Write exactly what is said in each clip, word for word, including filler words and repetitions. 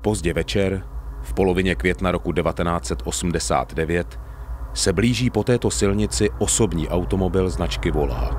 Pozdě večer, v polovině května roku devatenáct set osmdesát devět, se blíží po této silnici osobní automobil značky Volha.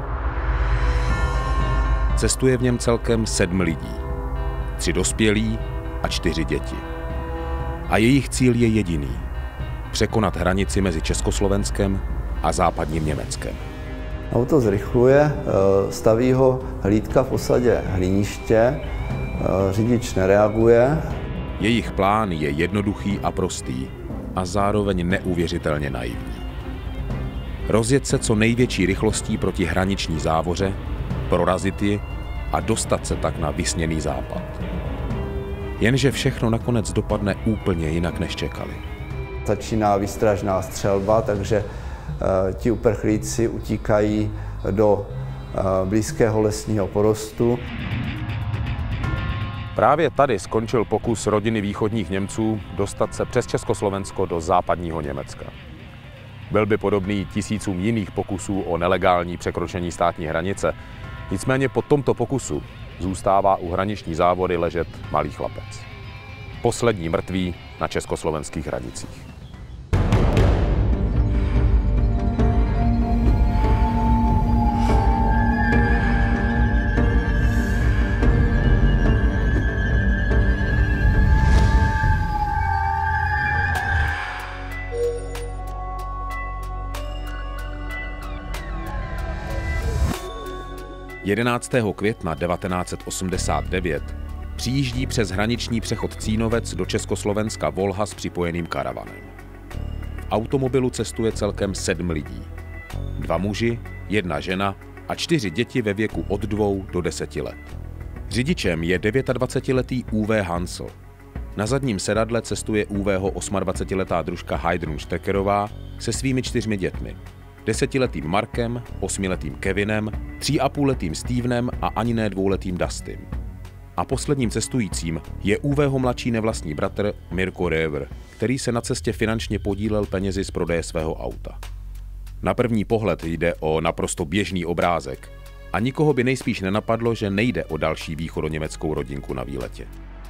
Cestuje v něm celkem sedm lidí, tři dospělí a čtyři děti. A jejich cíl je jediný – překonat hranici mezi Československem a západním Německem. Auto zrychluje, staví ho hlídka v osadě Hliniště, řidič nereaguje. Jejich plán je jednoduchý a prostý a zároveň neuvěřitelně naivní. Rozjet se co největší rychlostí proti hraniční závoře, prorazit ji a dostat se tak na vysněný západ. Jenže všechno nakonec dopadne úplně jinak, než čekali. Začíná výstražná střelba, takže uh, ti uprchlíci utíkají do uh, blízkého lesního porostu. Právě tady skončil pokus rodiny východních Němců dostat se přes Československo do západního Německa. Byl by podobný tisícům jiných pokusů o nelegální překročení státní hranice, nicméně po tomto pokusu zůstává u hraniční závody ležet malý chlapec. Poslední mrtvý na československých hranicích. jedenáctého května devatenáct set osmdesát devět přijíždí přes hraniční přechod Cínovec do Československa Volha s připojeným karavanem. V automobilu cestuje celkem sedm lidí. Dva muži, jedna žena a čtyři děti ve věku od dvou do deseti let. Řidičem je dvacetidevítiletý U V Hansl. Na zadním sedadle cestuje UVho osmadvacetiletá družka Heidrun Steckerová se svými čtyřmi dětmi. Desetiletým Markem, osmiletým Kevinem, tří a půlletým Stevenem a ani ne dvouletým Dustym. A posledním cestujícím je UVho mladší nevlastní bratr Mirko Röver, který se na cestě finančně podílel penězi z prodeje svého auta. Na první pohled jde o naprosto běžný obrázek a nikoho by nejspíš nenapadlo, že nejde o další východoněmeckou rodinku na výletě.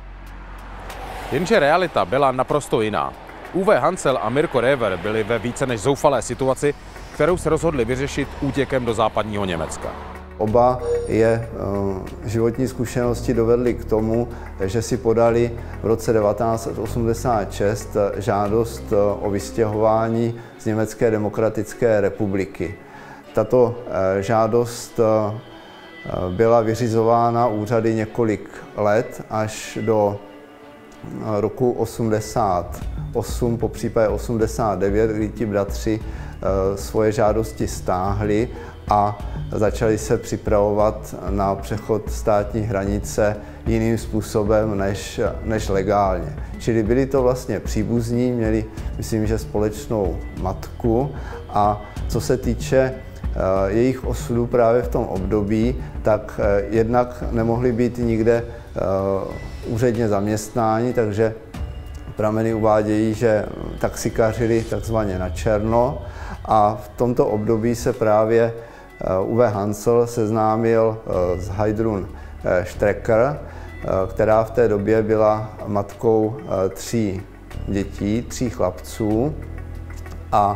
Jenže realita byla naprosto jiná. U V Hansl a Mirko Röver byli ve více než zoufalé situaci, kterou se rozhodli vyřešit útěkem do západního Německa. Oba je životní zkušenosti dovedly k tomu, že si podali v roce devatenáct set osmdesát šest žádost o vystěhování z Německé demokratické republiky. Tato žádost byla vyřizována úřady několik let až do roku osmdesát osm, po případě osmdesát devět, kdy ti bratři svoje žádosti stáhli a začali se připravovat na přechod státní hranice jiným způsobem než, než legálně. Čili byli to vlastně příbuzní, měli, myslím, že společnou matku a co se týče jejich osudu právě v tom období, tak jednak nemohli být nikde úředně zaměstnáni, takže prameny uvádějí, že taxikařili takzvaně na černo a v tomto období se právě U V Hansl seznámil s Heidrun Strecker, která v té době byla matkou tří dětí, tří chlapců a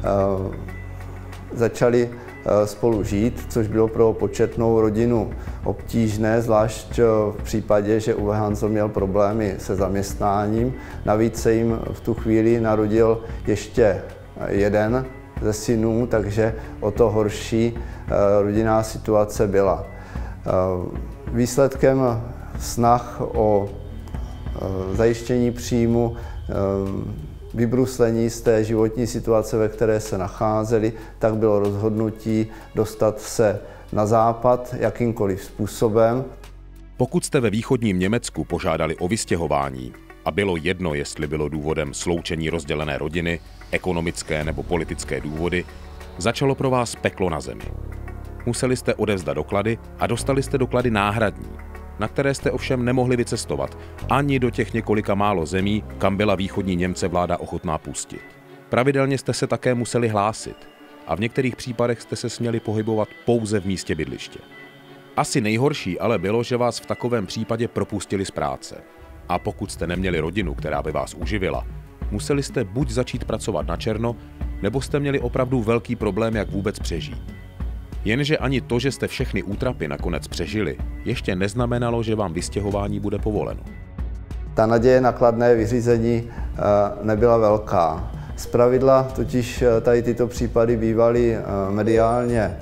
začali spolu žít, což bylo pro početnou rodinu obtížné, zvlášť v případě, že U V Hansl měl problémy se zaměstnáním. Navíc se jim v tu chvíli narodil ještě jeden ze synů, takže o to horší rodinná situace byla. Výsledkem snah o zajištění příjmu, vybruslení z té životní situace, ve které se nacházeli, tak bylo rozhodnutí dostat se na západ jakýmkoliv způsobem. Pokud jste ve východním Německu požádali o vystěhování a bylo jedno, jestli bylo důvodem sloučení rozdělené rodiny, ekonomické nebo politické důvody, začalo pro vás peklo na zemi. Museli jste odevzdat doklady a dostali jste doklady náhradní, na které jste ovšem nemohli vycestovat ani do těch několika málo zemí, kam byla východní Němce vláda ochotná pustit. Pravidelně jste se také museli hlásit a v některých případech jste se směli pohybovat pouze v místě bydliště. Asi nejhorší ale bylo, že vás v takovém případě propustili z práce. A pokud jste neměli rodinu, která by vás uživila, museli jste buď začít pracovat na černo, nebo jste měli opravdu velký problém, jak vůbec přežít. Jenže ani to, že jste všechny útrapy nakonec přežili, ještě neznamenalo, že vám vystěhování bude povoleno. Ta naděje na kladné vyřízení nebyla velká. Zpravidla totiž tady tyto případy bývaly mediálně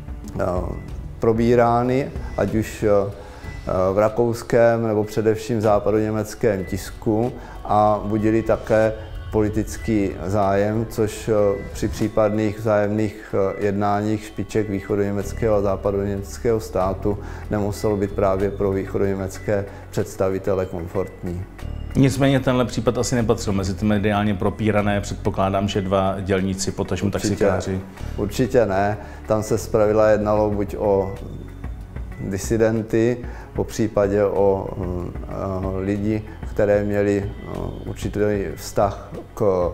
probírány, ať už v rakouském nebo především západoněmeckém tisku, a budili také politický zájem, což při případných vzájemných jednáních špiček východoněmeckého a západoněmeckého státu nemuselo být právě pro východoněmecké představitele komfortní. Nicméně tenhle případ asi nepatřil mezi ty mediálně propírané, předpokládám, že dva dělníci, potažmo taxikáři. Určitě ne, tam se zpravidla jednalo buď o disidenty, po případě o uh, lidi, které měli uh, určitý vztah k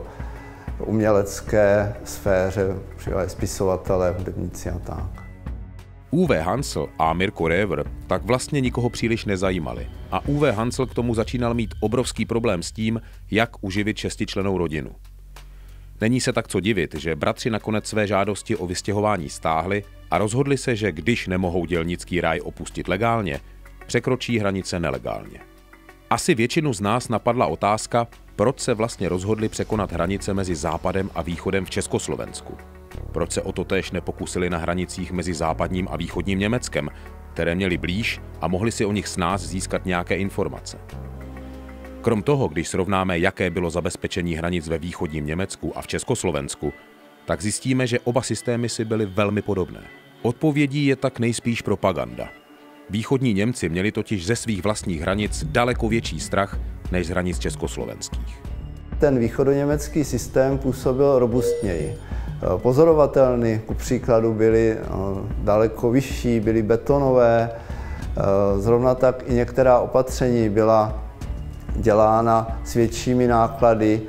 umělecké sféře, třeba spisovatele, hudebníci a tak. Uwe Hansl a Mirko Räver tak vlastně nikoho příliš nezajímali a Uwe Hansl k tomu začínal mít obrovský problém s tím, jak uživit šestičlennou rodinu. Není se tak co divit, že bratři nakonec své žádosti o vystěhování stáhli a rozhodli se, že když nemohou dělnický ráj opustit legálně, překročí hranice nelegálně. Asi většinu z nás napadla otázka, proč se vlastně rozhodli překonat hranice mezi západem a východem v Československu. Proč se o to též nepokusili na hranicích mezi západním a východním Německem, které měli blíž a mohli si o nich snáz získat nějaké informace. Krom toho, když srovnáme, jaké bylo zabezpečení hranic ve východním Německu a v Československu, tak zjistíme, že oba systémy si byly velmi podobné. Odpovědí je tak nejspíš propaganda. Východní Němci měli totiž ze svých vlastních hranic daleko větší strach než z hranic československých. Ten východoněmecký systém působil robustněji. Pozorovatelny ku příkladu byly daleko vyšší, byly betonové, zrovna tak i některá opatření byla dělána s většími náklady.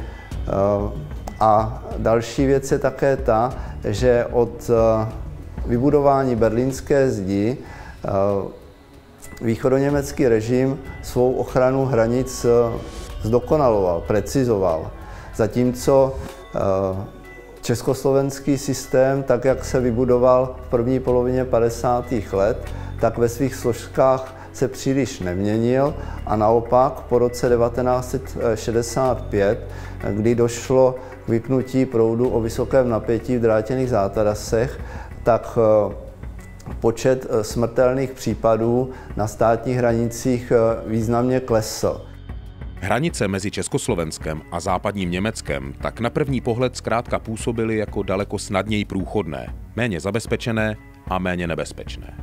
A další věc je také ta, že od vybudování berlínské zdi východoněmecký režim svou ochranu hranic zdokonaloval, precizoval. Zatímco československý systém, tak jak se vybudoval v první polovině padesátých let, tak ve svých složkách se příliš neměnil a naopak po roce devatenáct set šedesát pět, kdy došlo k vypnutí proudu o vysokém napětí v drátěných zátarasech, tak počet smrtelných případů na státních hranicích významně klesl. Hranice mezi Československem a západním Německem tak na první pohled zkrátka působily jako daleko snadněji průchodné, méně zabezpečené a méně nebezpečné.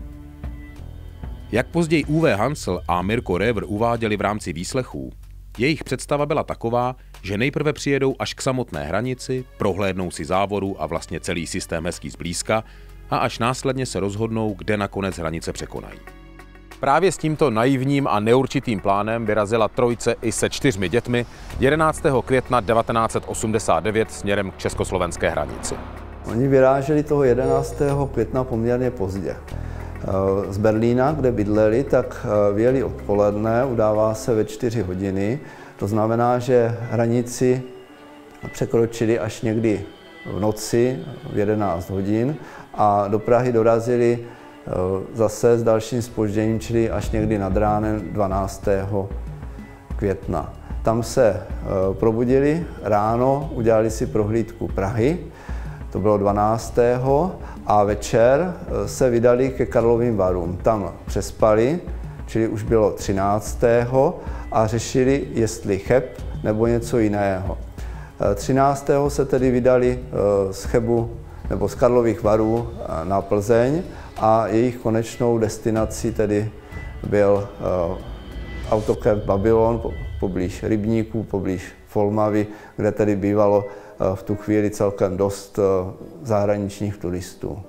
Jak později Uwe Hansl a Mirko Räver uváděli v rámci výslechů, jejich představa byla taková, že nejprve přijedou až k samotné hranici, prohlédnou si závoru a vlastně celý systém hezký zblízka a až následně se rozhodnou, kde nakonec hranice překonají. Právě s tímto naivním a neurčitým plánem vyrazila trojice i se čtyřmi dětmi jedenáctého května devatenáct set osmdesát devět směrem k československé hranici. Oni vyráželi toho jedenáctého května poměrně pozdě. Z Berlína, kde bydleli, tak vyjeli odpoledne, udává se ve čtyři hodiny. To znamená, že hranici překročili až někdy v noci v jedenáct hodin a do Prahy dorazili zase s dalším zpožděním, čili až někdy nad ránem dvanáctého května. Tam se probudili ráno, udělali si prohlídku Prahy, to bylo dvanáctého a večer se vydali ke Karlovým Varům. Tam přespali, čili už bylo třináctého a řešili, jestli Cheb nebo něco jiného. třináctého se tedy vydali z Chebu nebo z Karlových Varů na Plzeň a jejich konečnou destinací tedy byl autokemp Babylon poblíž Rybníků, poblíž Folmavy, kde tedy bývalo v tu chvíli celkem dost zahraničních turistů.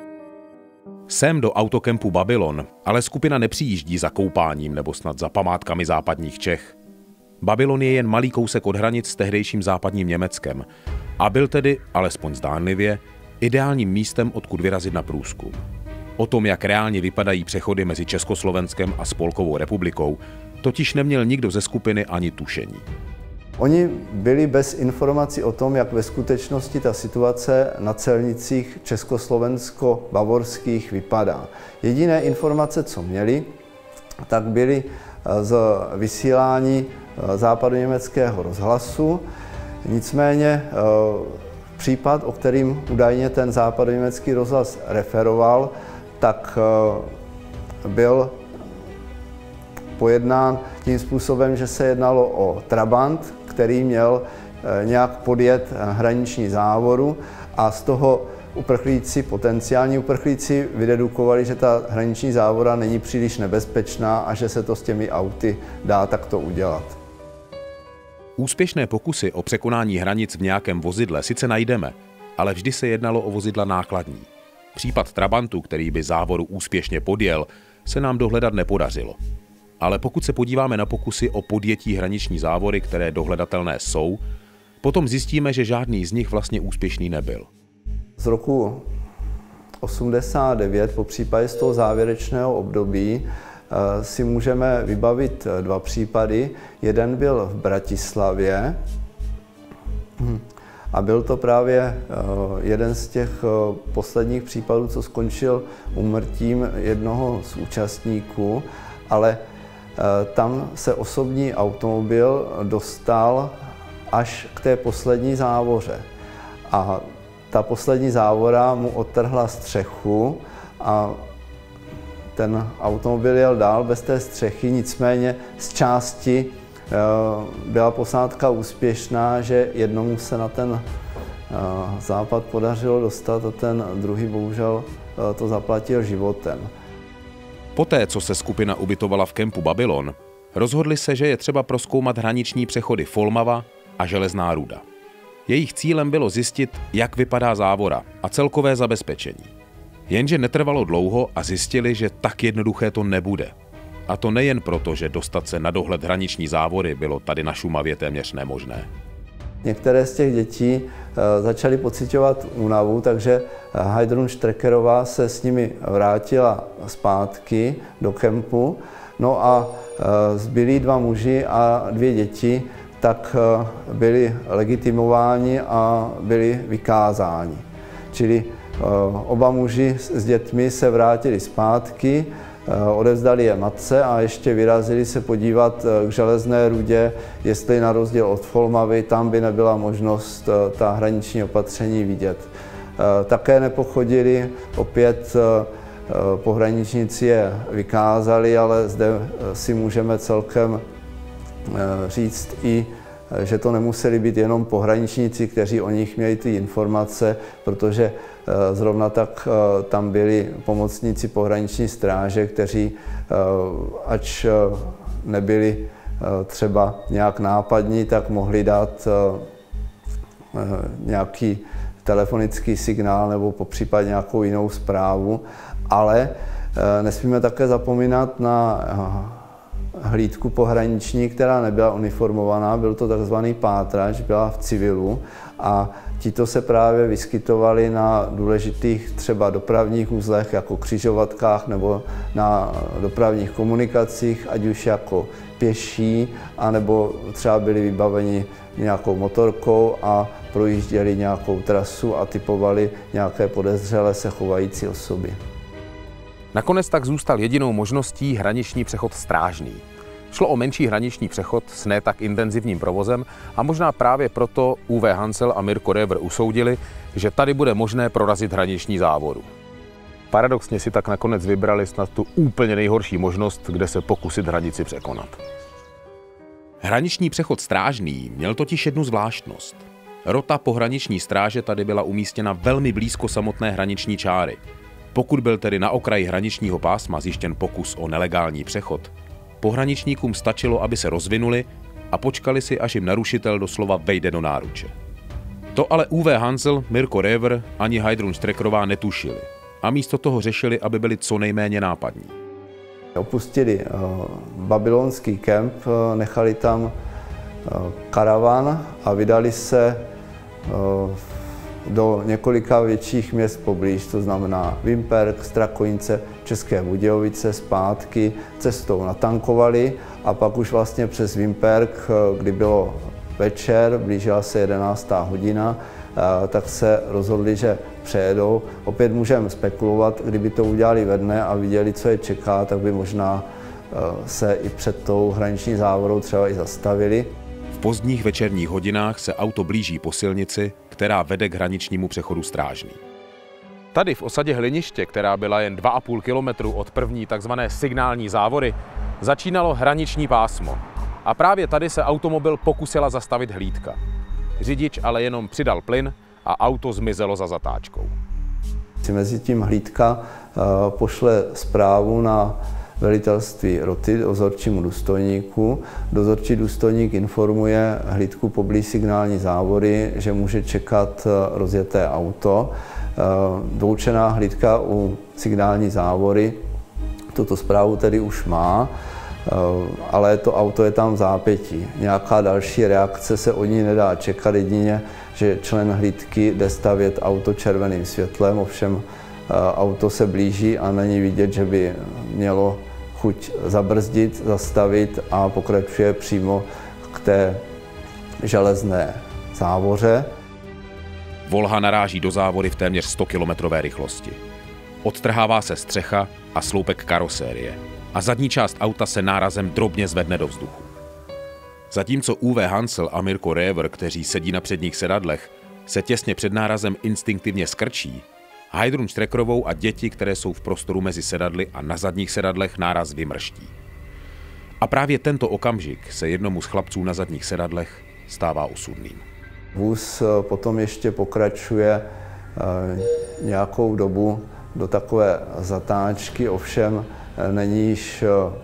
Sem do autokempu Babylon ale skupina nepřijíždí za koupáním nebo snad za památkami západních Čech. Babylon je jen malý kousek od hranic s tehdejším západním Německem a byl tedy, alespoň zdánlivě, ideálním místem, odkud vyrazit na průzkum. O tom, jak reálně vypadají přechody mezi Československem a Spolkovou republikou, totiž neměl nikdo ze skupiny ani tušení. Oni byli bez informací o tom, jak ve skutečnosti ta situace na celnicích československo-bavorských vypadá. Jediné informace, co měli, tak byly z vysílání západoněmeckého rozhlasu. Nicméně případ, o kterým údajně ten západoněmecký rozhlas referoval, tak byl pojednán tím způsobem, že se jednalo o trabant, který měl nějak podjet hraniční závoru a z toho uprchlíci, potenciální uprchlíci vydedukovali, že ta hraniční závora není příliš nebezpečná a že se to s těmi auty dá takto udělat. Úspěšné pokusy o překonání hranic v nějakém vozidle sice najdeme, ale vždy se jednalo o vozidla nákladní. Případ trabantu, který by závoru úspěšně podjel, se nám dohledat nepodařilo. Ale pokud se podíváme na pokusy o podjetí hraniční závory, které dohledatelné jsou, potom zjistíme, že žádný z nich vlastně úspěšný nebyl. Z roku osmdesát devět, po případě z toho závěrečného období, si můžeme vybavit dva případy. Jeden byl v Bratislavě a byl to právě jeden z těch posledních případů, co skončil úmrtím jednoho z účastníků, ale tam se osobní automobil dostal až k té poslední závoře. A ta poslední závora mu odtrhla střechu a ten automobil jel dál bez té střechy, nicméně z části byla posádka úspěšná, že jednomu se na ten západ podařilo dostat a ten druhý bohužel to zaplatil životem. Poté, co se skupina ubytovala v kempu Babylon, rozhodli se, že je třeba prozkoumat hraniční přechody Folmava a Železná Ruda. Jejich cílem bylo zjistit, jak vypadá závora a celkové zabezpečení. Jenže netrvalo dlouho a zjistili, že tak jednoduché to nebude. A to nejen proto, že dostat se na dohled hraniční závory bylo tady na Šumavě téměř nemožné. Některé z těch dětí začaly pociťovat únavu, takže Heidrun Štrekerová se s nimi vrátila zpátky do kempu. No a zbylí dva muži a dvě děti tak byli legitimováni a byli vykázáni. Čili oba muži s dětmi se vrátili zpátky, odevzdali je matce a ještě vyrazili se podívat k Železné Rudě, jestli na rozdíl od Folmavy tam by nebyla možnost ta hraniční opatření vidět. Také nepochodili, opět pohraničníci je vykázali, ale zde si můžeme celkem říct i, že to nemuseli být jenom pohraničníci, kteří o nich měli ty informace, protože zrovna tak tam byli pomocníci pohraniční stráže, kteří, ač nebyli třeba nějak nápadní, tak mohli dát nějaký telefonický signál nebo popřípadě nějakou jinou zprávu, ale nesmíme také zapomínat na hlídku pohraniční, která nebyla uniformovaná, byl to takzvaný pátrač, byla v civilu a tito se právě vyskytovali na důležitých třeba dopravních uzlech jako křižovatkách nebo na dopravních komunikacích, ať už jako pěší, anebo třeba byli vybaveni nějakou motorkou a projížděli nějakou trasu a typovali nějaké podezřelé se chovající osoby. Nakonec tak zůstal jedinou možností hraniční přechod Strážný. Šlo o menší hraniční přechod s ne tak intenzivním provozem a možná právě proto U V Hansel a Mirko Réver usoudili, že tady bude možné prorazit hraniční závoru. Paradoxně si tak nakonec vybrali snad tu úplně nejhorší možnost, kde se pokusit hranici překonat. Hraniční přechod Strážný měl totiž jednu zvláštnost. Rota pohraniční stráže tady byla umístěna velmi blízko samotné hraniční čáry. Pokud byl tedy na okraji hraničního pásma zjištěn pokus o nelegální přechod, pohraničníkům stačilo, aby se rozvinuli a počkali si, až jim narušitel doslova vejde do náruče. To ale U V Hansel, Mirko Réver ani Heidrun Štrekerová netušili a místo toho řešili, aby byli co nejméně nápadní. Opustili uh, babylonský kemp, uh, nechali tam uh, karavan a vydali se uh, do několika větších měst poblíž, to znamená Vimperk, Strakonice, České Budějovice, zpátky, cestou natankovali a pak už vlastně přes Vimperk, kdy bylo večer, blížila se jedenáctá hodina, tak se rozhodli, že přejedou. Opět můžeme spekulovat, kdyby to udělali ve dne a viděli, co je čeká, tak by možná se i před tou hraniční závorou třeba i zastavili. V pozdních večerních hodinách se auto blíží po silnici, která vede k hraničnímu přechodu Strážný. Tady v osadě Hliniště, která byla jen dva a půl kilometru od první takzvané signální závory, začínalo hraniční pásmo. A právě tady se automobil pokusila zastavit hlídka. Řidič ale jenom přidal plyn a auto zmizelo za zatáčkou. Mezitím hlídka pošle zprávu na velitelství roty dozorčímu důstojníku. Dozorčí důstojník informuje hlídku poblíž signální závory, že může čekat rozjeté auto. Doučená hlídka u signální závory tuto zprávu tedy už má, ale to auto je tam v zápětí. Nějaká další reakce se od ní nedá čekat, jedině, že člen hlídky jde stavět auto červeným světlem, ovšem auto se blíží a není vidět, že by mělo chuť zabrzdit, zastavit a pokračuje přímo k té železné závoře. Volha naráží do závory v téměř stokilometrové rychlosti. Odtrhává se střecha a sloupek karosérie a zadní část auta se nárazem drobně zvedne do vzduchu. Zatímco U V Hansel a Mirko Réver, kteří sedí na předních sedadlech, se těsně před nárazem instinktivně skrčí, Heidrun Štrekrovou a děti, které jsou v prostoru mezi sedadly a na zadních sedadlech, náraz vymrští. A právě tento okamžik se jednomu z chlapců na zadních sedadlech stává osudným. Vůz potom ještě pokračuje nějakou dobu do takové zatáčky, ovšem není již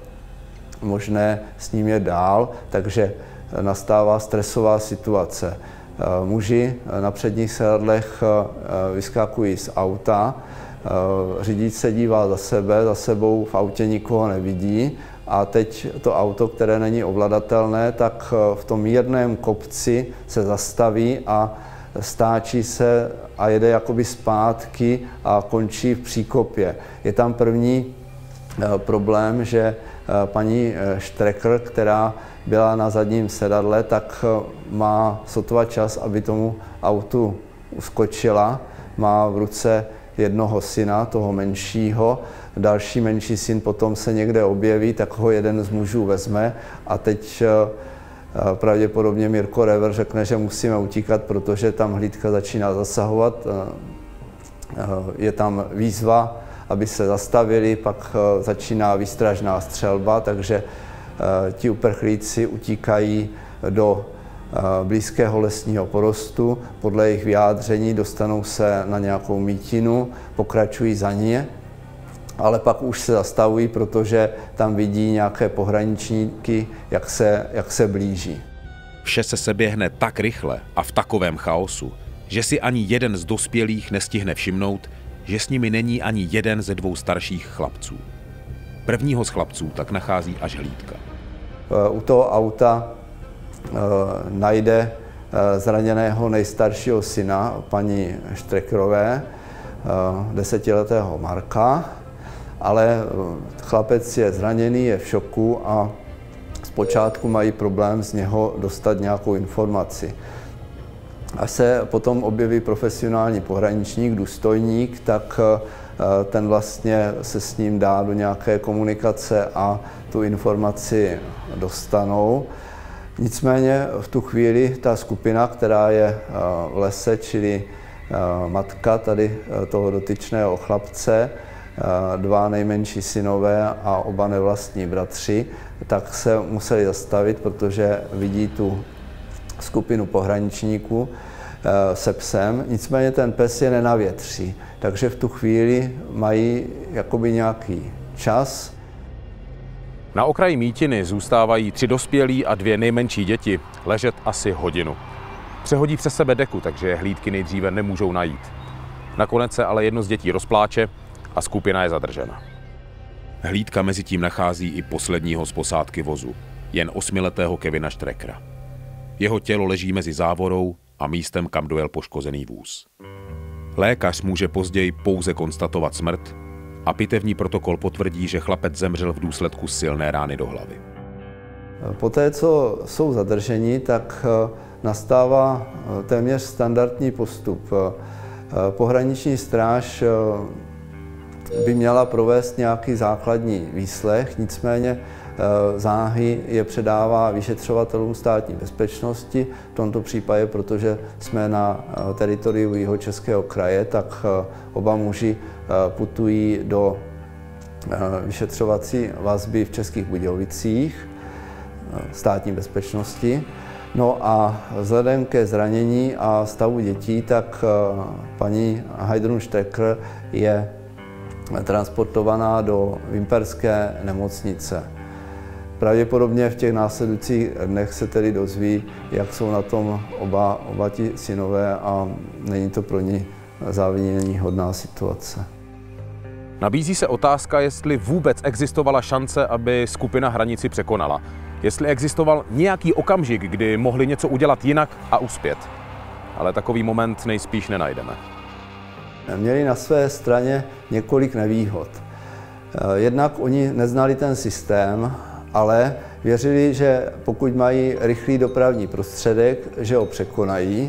možné s ním jet dál, takže nastává stresová situace. Muži na předních sedadlech vyskakují z auta, řidič se dívá za sebe, za sebou v autě nikoho nevidí a teď to auto, které není ovladatelné, tak v tom mírném kopci se zastaví a stáčí se a jede jakoby zpátky a končí v příkopě. Je tam první problém, že paní Štrekr, která byla na zadním sedadle, tak má sotva čas, aby tomu autu uskočila. Má v ruce jednoho syna, toho menšího. Další menší syn potom se někde objeví, tak ho jeden z mužů vezme a teď pravděpodobně Mirko Réver řekne, že musíme utíkat, protože tam hlídka začíná zasahovat. Je tam výzva, aby se zastavili, pak začíná výstražná střelba, takže ti uprchlíci utíkají do blízkého lesního porostu. Podle jejich vyjádření dostanou se na nějakou mítinu, pokračují za ně, ale pak už se zastavují, protože tam vidí nějaké pohraničníky, jak se, jak se blíží. Vše se seběhne tak rychle a v takovém chaosu, že si ani jeden z dospělých nestihne všimnout, že s nimi není ani jeden ze dvou starších chlapců. Prvního z chlapců tak nachází až hlídka. U toho auta e, najde e, zraněného nejstaršího syna, paní Štrekrové, e, desetiletého Marka, ale chlapec je zraněný, je v šoku a zpočátku mají problém z něho dostat nějakou informaci. Až se potom objeví profesionální pohraničník, důstojník, tak ten vlastně se s ním dá do nějaké komunikace a tu informaci dostanou. Nicméně v tu chvíli ta skupina, která je v lese, čili matka tady toho dotyčného chlapce, dva nejmenší synové a oba nevlastní bratři, tak se museli zastavit, protože vidí tu skupinu pohraničníků se psem, nicméně ten pes je nenavětří, takže v tu chvíli mají jakoby nějaký čas. Na okraji mítiny zůstávají tři dospělí a dvě nejmenší děti ležet asi hodinu. Přehodí přes sebe deku, takže je hlídky nejdříve nemůžou najít. Nakonec se ale jedno z dětí rozpláče a skupina je zadržena. Hlídka mezi tím nachází i posledního z posádky vozu, jen osmiletého Kevina Štrekra. Jeho tělo leží mezi závorou a místem, kam dojel poškozený vůz. Lékař může později pouze konstatovat smrt a pitevní protokol potvrdí, že chlapec zemřel v důsledku silné rány do hlavy. Poté, co jsou zadrženi, tak nastává téměř standardní postup. Pohraniční stráž by měla provést nějaký základní výslech, nicméně záhy je předává vyšetřovatelům státní bezpečnosti. V tomto případě, protože jsme na teritoriu Jihočeského kraje, tak oba muži putují do vyšetřovací vazby v Českých Budějovicích státní bezpečnosti. No a vzhledem ke zranění a stavu dětí, tak paní Heidrun Strecker je transportovaná do Vimperské nemocnice. Pravděpodobně v těch následujících dnech se tedy dozví, jak jsou na tom oba, oba ti synové a není to pro ní závidění hodná situace. Nabízí se otázka, jestli vůbec existovala šance, aby skupina hranici překonala. Jestli existoval nějaký okamžik, kdy mohli něco udělat jinak a uspět. Ale takový moment nejspíš nenajdeme. Měli na své straně několik nevýhod. Jednak oni neznali ten systém, ale věřili, že pokud mají rychlý dopravní prostředek, že ho překonají.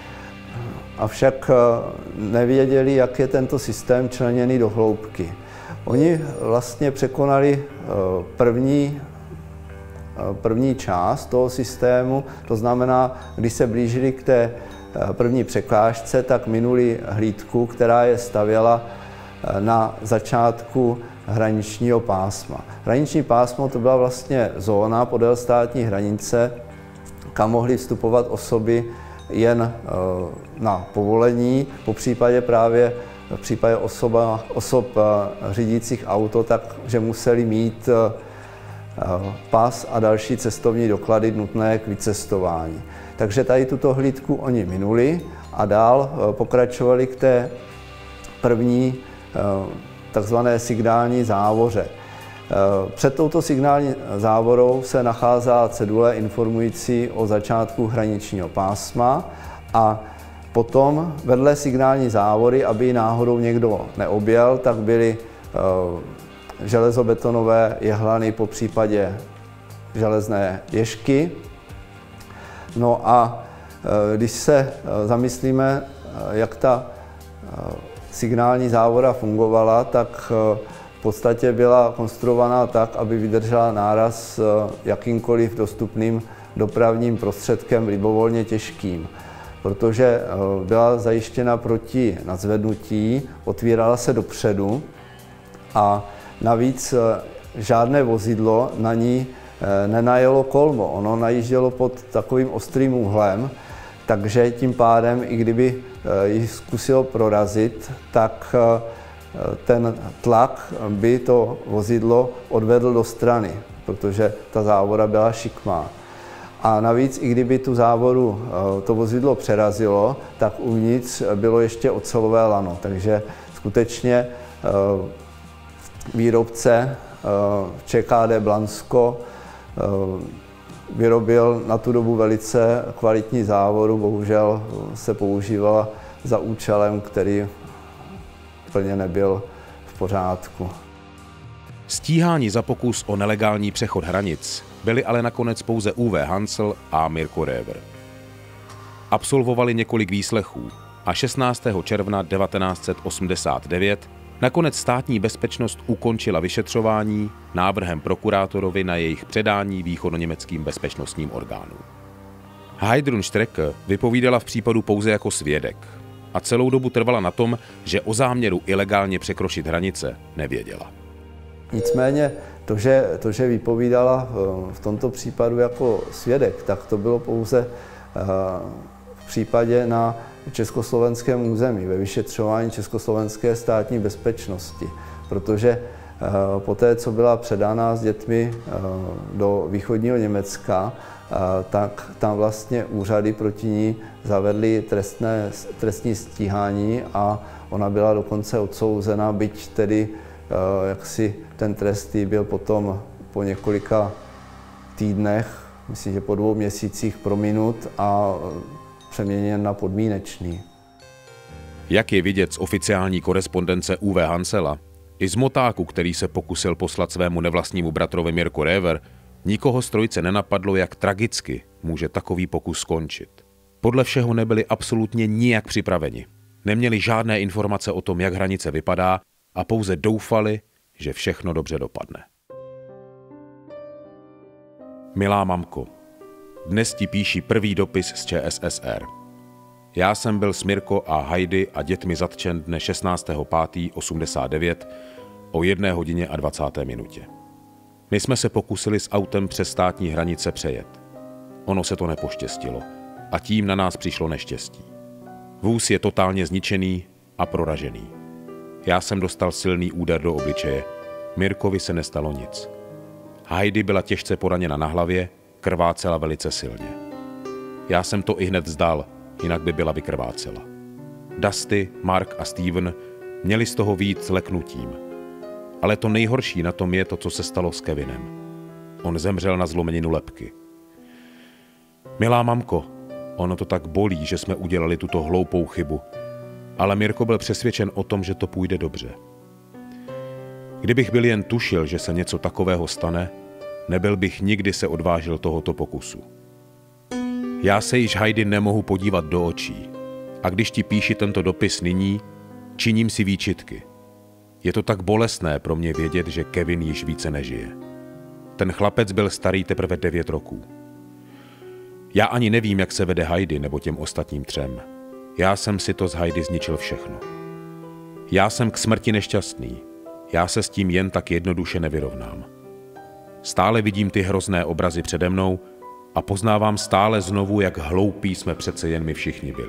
Avšak nevěděli, jak je tento systém členěný do hloubky. Oni vlastně překonali první, první část toho systému, to znamená, když se blížili k té první překážce, tak minuli hlídku, která je stavěla na začátku hraničního pásma. Hraniční pásmo to byla vlastně zóna podél státní hranice, kam mohly vstupovat osoby jen na povolení, po případě právě v případě osoba, osob řídících auto, takže museli mít pas a další cestovní doklady nutné k vycestování. Takže tady tuto hlídku oni minuli a dál pokračovali k té první takzvané signální závoře. Před touto signální závorou se nacházela cedule informující o začátku hraničního pásma a potom vedle signální závory, aby ji náhodou někdo neobjel, tak byly železobetonové jehlany, po případě železné ježky. No a když se zamyslíme, jak ta signální závora fungovala, tak v podstatě byla konstruovaná tak, aby vydržela náraz jakýmkoliv dostupným dopravním prostředkem libovolně těžkým. Protože byla zajištěna proti nadzvednutí, otvírala se dopředu a navíc žádné vozidlo na ní nenajelo kolmo. Ono najíždělo pod takovým ostrým úhlem, takže tím pádem, i kdyby ji zkusilo prorazit, tak ten tlak by to vozidlo odvedl do strany, protože ta závora byla šikmá. A navíc, i kdyby tu závoru to vozidlo přerazilo, tak uvnitř bylo ještě ocelové lano. Takže skutečně výrobce ČKD Blansko vyrobil na tu dobu velice kvalitní závoru, bohužel se používala za účelem, který plně nebyl v pořádku. Stíhání za pokus o nelegální přechod hranic byli ale nakonec pouze U V Hansl a Mirko Réver. Absolvovali několik výslechů a šestnáctého června devatenáct set osmdesát devět nakonec státní bezpečnost ukončila vyšetřování návrhem prokurátorovi na jejich předání východoněmeckým bezpečnostním orgánům. Heidrun Strecker vypovídala v případu pouze jako svědek a celou dobu trvala na tom, že o záměru ilegálně překročit hranice nevěděla. Nicméně to, že, to, že vypovídala v tomto případu jako svědek, tak to bylo pouze v případě na československém území, ve vyšetřování československé státní bezpečnosti, protože poté, co byla předána s dětmi do východního Německa, tak tam vlastně úřady proti ní zavedly trestné, trestní stíhání a ona byla dokonce odsouzena, byť tedy jaksi ten trest byl potom po několika týdnech, myslím, že po dvou měsících prominut a přeměněn na podmínečný. Jak je vidět z oficiální korespondence U V Hansela, i z motáku, který se pokusil poslat svému nevlastnímu bratrovi Mirko Réver, nikoho z trojice nenapadlo, jak tragicky může takový pokus skončit. Podle všeho nebyli absolutně nijak připraveni. Neměli žádné informace o tom, jak hranice vypadá, a pouze doufali, že všechno dobře dopadne. Milá mamko, dnes ti píši první dopis z Č S S R. Já jsem byl s Mirko a Heidi a dětmi zatčen dne šestnáctého pátého osmdesát devět o jedné hodině a dvacáté minutě. My jsme se pokusili s autem přes státní hranice přejet. Ono se to nepoštěstilo a tím na nás přišlo neštěstí. Vůz je totálně zničený a proražený. Já jsem dostal silný úder do obličeje. Mirkovi se nestalo nic. Heidi byla těžce poraněna na hlavě, krvácela velice silně. Já jsem to i hned vzdal, jinak by byla vykrvácela. Dusty, Mark a Steven měli z toho vyjít s leknutím. Ale to nejhorší na tom je to, co se stalo s Kevinem. On zemřel na zlomeninu lebky. Milá mamko, ono to tak bolí, že jsme udělali tuto hloupou chybu, ale Mirko byl přesvědčen o tom, že to půjde dobře. Kdybych byl jen tušil, že se něco takového stane, nebyl bych nikdy se odvážil tohoto pokusu. Já se již Heidi nemohu podívat do očí a když ti píši tento dopis nyní, činím si výčitky. Je to tak bolestné pro mě vědět, že Kevin již více nežije. Ten chlapec byl starý teprve devět roků. Já ani nevím, jak se vede Heidi nebo těm ostatním třem. Já jsem si to z Heidi zničil všechno. Já jsem k smrti nešťastný. Já se s tím jen tak jednoduše nevyrovnám. Stále vidím ty hrozné obrazy přede mnou a poznávám stále znovu, jak hloupí jsme přece jen my všichni byli.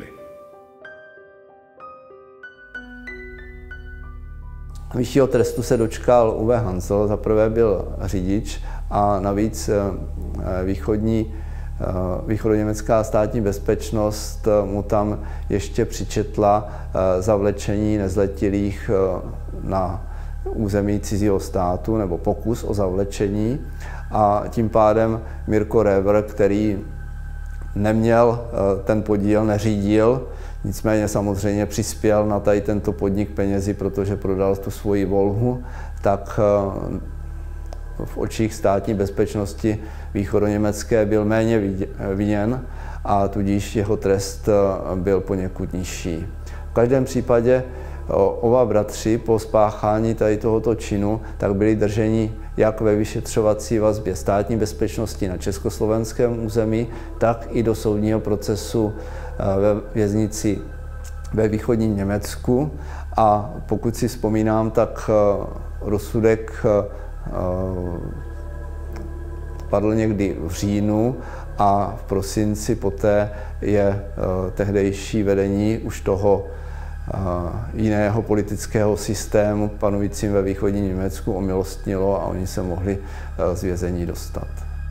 Vyššího trestu se dočkal U V Hansel, zaprvé byl řidič a navíc východní, východoněmecká státní bezpečnost mu tam ještě přičetla zavlečení nezletilých na území cizího státu nebo pokus o zavlečení a tím pádem Mirko Réver, který neměl ten podíl, neřídil, nicméně samozřejmě přispěl na tady tento podnik penězi, protože prodal tu svoji Volhu, tak v očích státní bezpečnosti východoněmecké byl méně viněn a tudíž jeho trest byl poněkud nižší. V každém případě oba bratři po spáchání tady tohoto činu tak byli drženi jak ve vyšetřovací vazbě státní bezpečnosti na československém území, tak i do soudního procesu ve věznici ve východním Německu. A pokud si vzpomínám, tak rozsudek padl někdy v říjnu a v prosinci poté je tehdejší vedení už toho jiného politického systému panujícím ve východním Německu omilostnilo a oni se mohli z vězení dostat.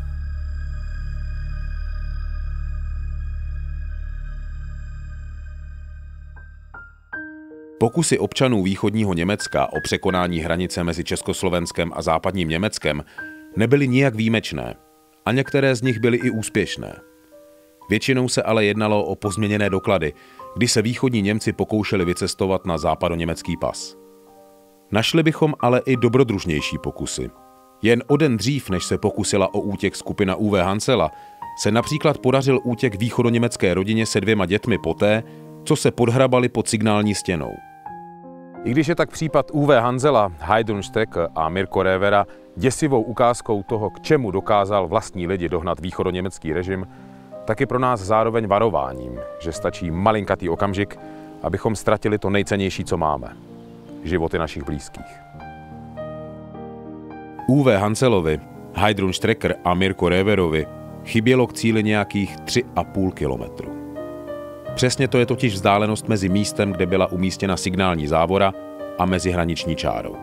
Pokusy občanů východního Německa o překonání hranice mezi Československem a západním Německem nebyly nijak výjimečné a některé z nich byly i úspěšné. Většinou se ale jednalo o pozměněné doklady, kdy se východní Němci pokoušeli vycestovat na západoněmecký pas. Našli bychom ale i dobrodružnější pokusy. Jen o den dřív, než se pokusila o útěk skupina U V Hansela, se například podařil útěk východoněmecké rodině se dvěma dětmi poté, co se podhrabali pod signální stěnou. I když je tak případ U V Hansela, Heidrun Strecker a Mirko Révera děsivou ukázkou toho, k čemu dokázal vlastní lidi dohnat východoněmecký režim, tak je pro nás zároveň varováním, že stačí malinkatý okamžik, abychom ztratili to nejcennější, co máme. Životy našich blízkých. U V Hanselovi, Heidrun Strecker a Mirko Réverovi chybělo k cíli nějakých tři a půl kilometru. Přesně to je totiž vzdálenost mezi místem, kde byla umístěna signální závora, a mezi hraniční čárou.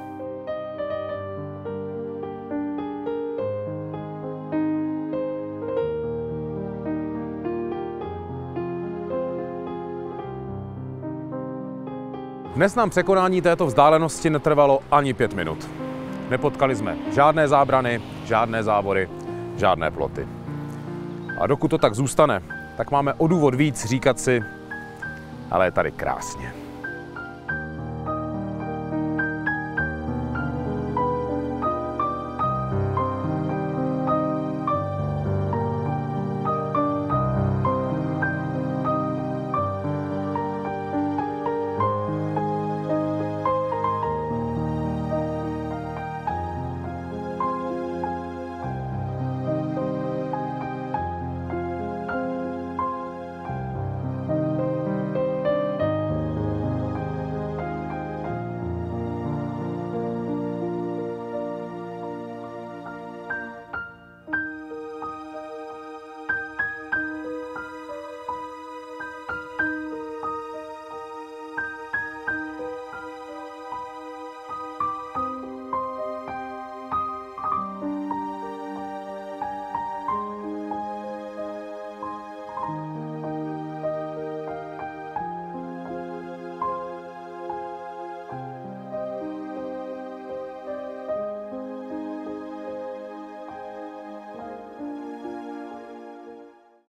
Dnes nám překonání této vzdálenosti netrvalo ani pět minut. Nepotkali jsme žádné zábrany, žádné závory, žádné ploty. A dokud to tak zůstane, tak máme o důvod víc říkat si, ale je tady krásně.